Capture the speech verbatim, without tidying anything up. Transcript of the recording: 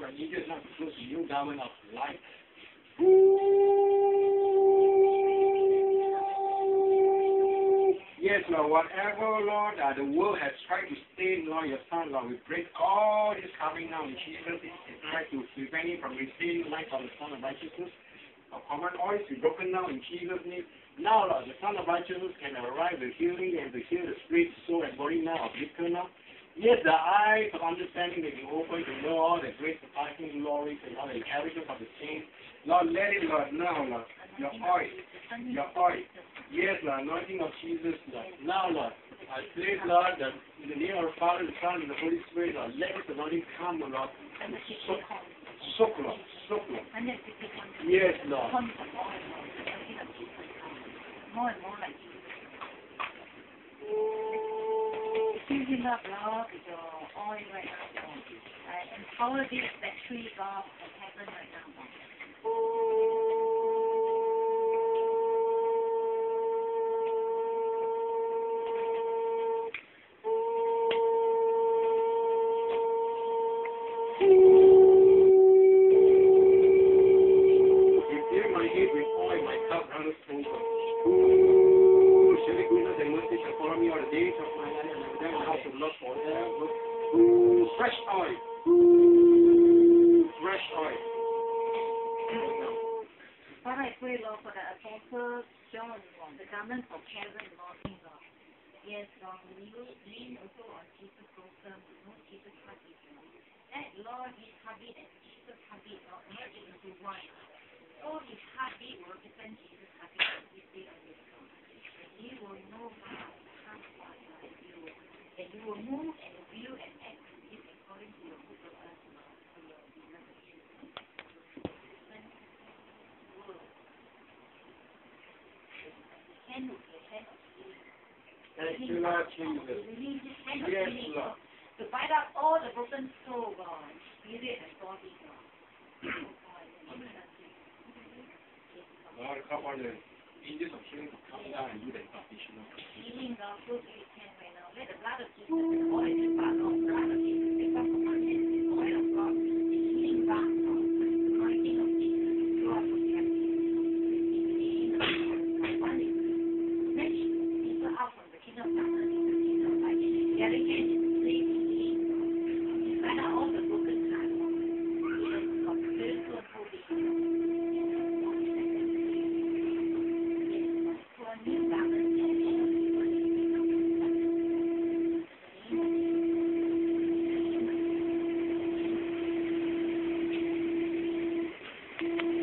I need you not to close the new garment of light. Yes, Lord, whatever, Lord, uh, the world has tried to stain, Lord, your Son, Lord, we break all this covering now in Jesus' name. Try to prevent him from receiving light of the Son of Righteousness. Our common oil is broken now in Jesus' name. Now, Lord, the Son of Righteousness can arrive with healing and to heal the spirit, soul, and body now of liquor now. Yes, the eyes of understanding may be open to know all the great surpassing glories and all the inheritance of the saints. Lord, let it, Lord, now, Lord, your oil, your oil. Yes, Lord, anointing of Jesus, Lord. Now, Lord, I place, Lord, that in the name of the Father, the Son, and the Holy Spirit, Lord, let this anointing come, Lord. Soak, soak, Lord, soak, Lord. Yes, Lord. More and more like fill him up, Lord, with your oil right now, Lord. Uh, empower this battery, God, of heaven right now, Lord. Fresh oil. Fresh oil. Father, I pray, Lord, for the Apostle John, Lord, the garment of heaven, Lord, Lord. Yes, Lord, we lean also on Jesus' bosom, to know Jesus' heartbeat, Lord. That, Lord, his heartbeat and Jesus' heartbeat, Lord, merge into one. All his heartbeat will represent Jesus' heartbeat on this day of this God. And he will know how to come forth, Lord, and you will, and you will move and will and act according to your good of us, Lord, for your beloved children. Hand of the hand of healing. Thank you, Lord Jesus. Release this hand of Yes, healing, Lord. to bind up all the broken soul, God, spirit and body, God. Lord, come on the angels of healing to come down and do the impartation. Healing, God, flow to his hand right now. Let the blood of Jesus and all in his blood, Lord, blood of Jesus.